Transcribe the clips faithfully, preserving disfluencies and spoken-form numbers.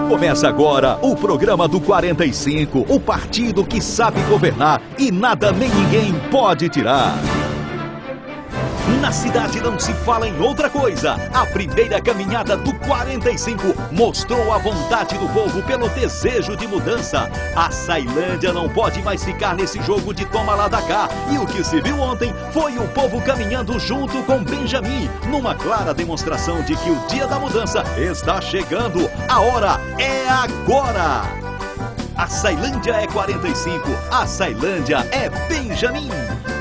Começa agora o programa do quarenta e cinco, o partido que sabe governar e nada nem ninguém pode tirar. Na cidade não se fala em outra coisa. A primeira caminhada do quarenta e cinco mostrou a vontade do povo pelo desejo de mudança. A Sailândia não pode mais ficar nesse jogo de toma lá da cá. E o que se viu ontem foi o povo caminhando junto com Benjamin, numa clara demonstração de que o dia da mudança está chegando. A hora é agora. A Sailândia é quarenta e cinco, a Sailândia é Benjamin.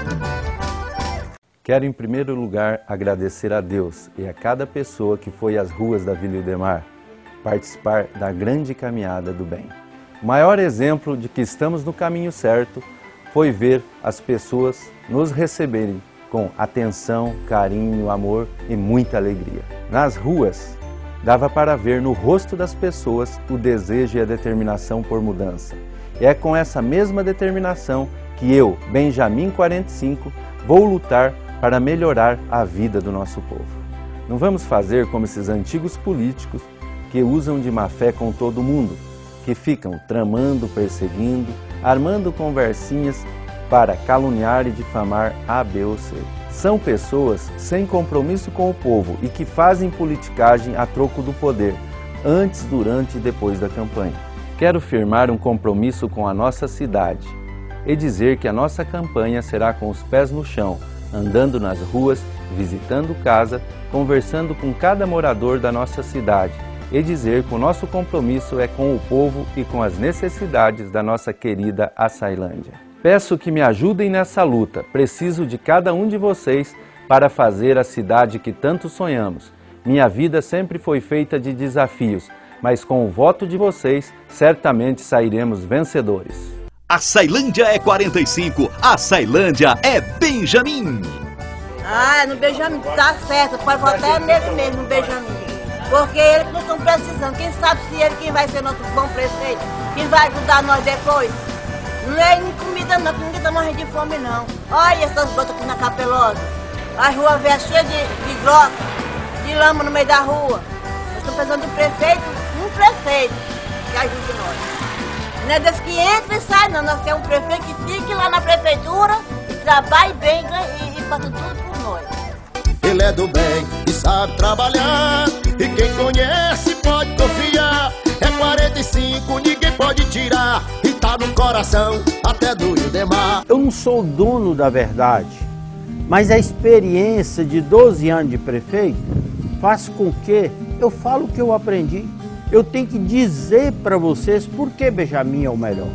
Quero, em primeiro lugar, agradecer a Deus e a cada pessoa que foi às ruas da Vila Ildemar participar da grande caminhada do bem. O maior exemplo de que estamos no caminho certo foi ver as pessoas nos receberem com atenção, carinho, amor e muita alegria. Nas ruas, dava para ver no rosto das pessoas o desejo e a determinação por mudança. E é com essa mesma determinação que eu, Benjamin quarenta e cinco, vou lutar para melhorar a vida do nosso povo. Não vamos fazer como esses antigos políticos que usam de má fé com todo mundo, que ficam tramando, perseguindo, armando conversinhas para caluniar e difamar A, B ou C. São pessoas sem compromisso com o povo e que fazem politicagem a troco do poder, antes, durante e depois da campanha. Quero firmar um compromisso com a nossa cidade e dizer que a nossa campanha será com os pés no chão, andando nas ruas, visitando casa, conversando com cada morador da nossa cidade e dizer que o nosso compromisso é com o povo e com as necessidades da nossa querida Açailândia. Peço que me ajudem nessa luta, preciso de cada um de vocês para fazer a cidade que tanto sonhamos. Minha vida sempre foi feita de desafios, mas com o voto de vocês, certamente sairemos vencedores. A Sailândia é quarenta e cinco, a Sailândia é Benjamin. Ah, no Benjamin, tá certo, pode votar nele mesmo, no Benjamin. Porque ele que nós estamos precisando, quem sabe se ele quem vai ser nosso bom prefeito, quem vai ajudar nós depois. Não é nem comida não, que ninguém tá morrendo de fome não. Olha essas gotas aqui na Capelosa, as ruas velhas cheias de, de grota, de lama no meio da rua. Nós estamos precisando de um prefeito, um prefeito que ajude nós. Não é desse que entra e sai, não. Nós temos um prefeito que fique lá na prefeitura e trabalhe bem e, e faça tudo por nós. Ele é do bem e sabe trabalhar, e quem conhece pode confiar. É quarenta e cinco, ninguém pode tirar, e tá no coração até do Ildemar. Eu não sou o dono da verdade, mas a experiência de doze anos de prefeito faz com que eu falo o que eu aprendi. Eu tenho que dizer para vocês por que Benjamin é o melhor.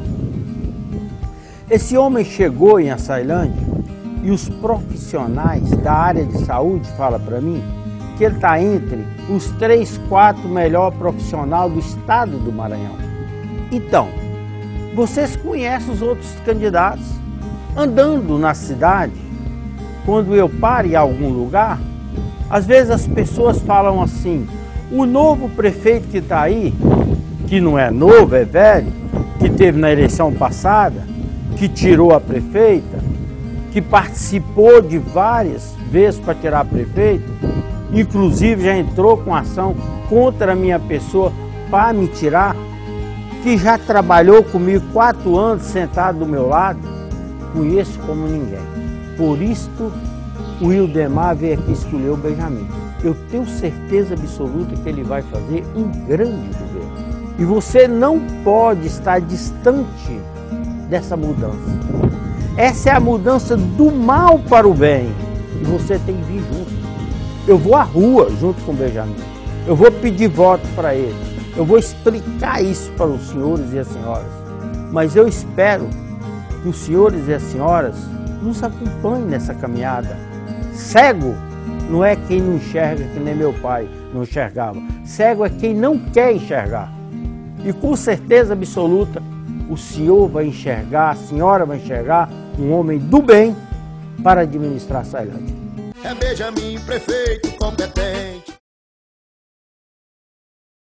Esse homem chegou em Açailândia e os profissionais da área de saúde falam para mim que ele está entre os três, quatro melhores profissionais do estado do Maranhão. Então, vocês conhecem os outros candidatos. Andando na cidade, quando eu paro em algum lugar, às vezes as pessoas falam assim: o novo prefeito que está aí, que não é novo, é velho, que teve na eleição passada, que tirou a prefeita, que participou de várias vezes para tirar a prefeita, inclusive já entrou com ação contra a minha pessoa para me tirar, que já trabalhou comigo quatro anos sentado do meu lado, conheço como ninguém. Por isto, o Ildemar veio aqui escolher o Benjamin. Eu tenho certeza absoluta que ele vai fazer um grande governo. E você não pode estar distante dessa mudança. Essa é a mudança do mal para o bem. E você tem que vir junto. Eu vou à rua junto com o Benjamin. Eu vou pedir voto para ele. Eu vou explicar isso para os senhores e as senhoras. Mas eu espero que os senhores e as senhoras nos acompanhem nessa caminhada. Cego não é quem não enxerga, que nem meu pai não enxergava. Cego é quem não quer enxergar. E com certeza absoluta, o senhor vai enxergar, a senhora vai enxergar um homem do bem para administrar a Açailândia. É Benjamin, prefeito competente.